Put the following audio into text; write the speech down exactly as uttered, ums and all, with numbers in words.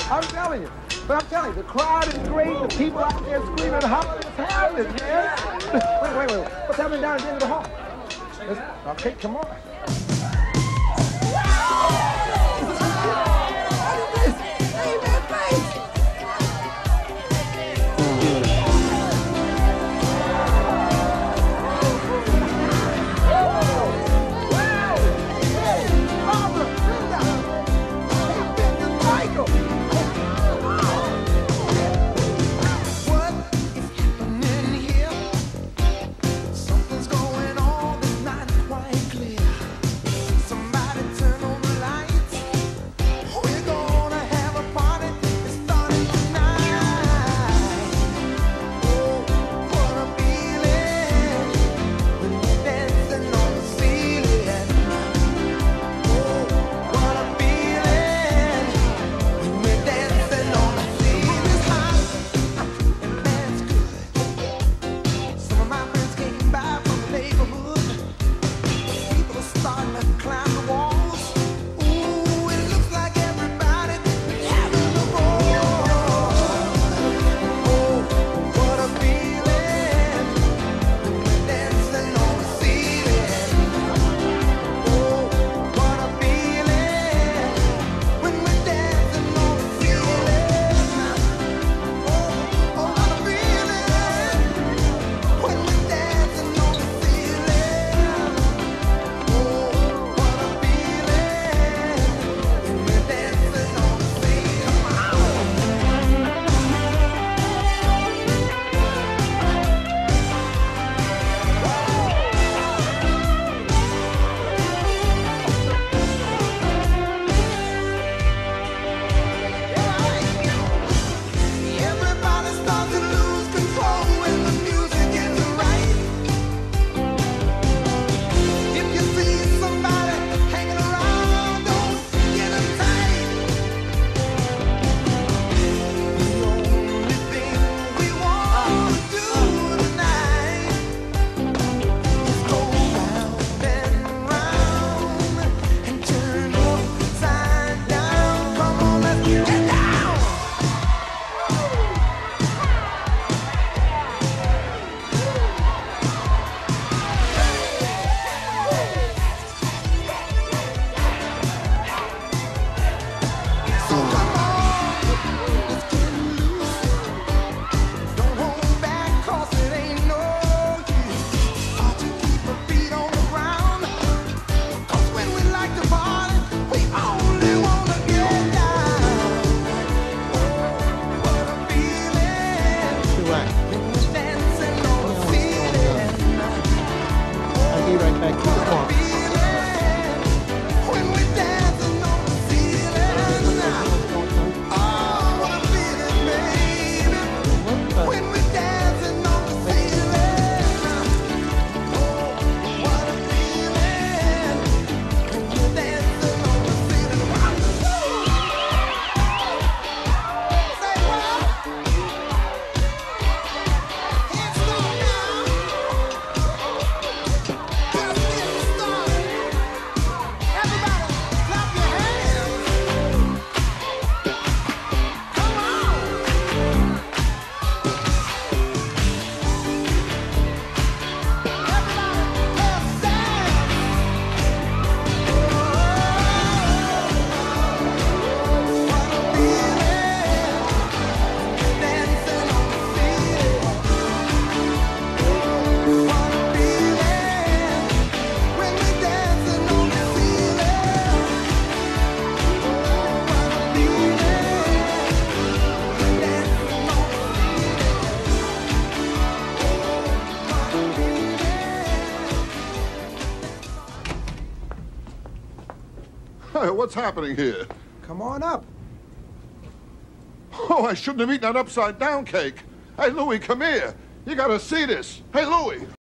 I'm telling you. But I'm telling you, the crowd is great. The people out there screaming, hollering, it's happening, man. Wait, wait, wait. What's happening down at the end of the hall? Let's, okay, come on. Hey, what's happening here? Come on up. Oh, I shouldn't have eaten that upside-down cake. Hey, Louie, come here. You gotta see this. Hey, Louie.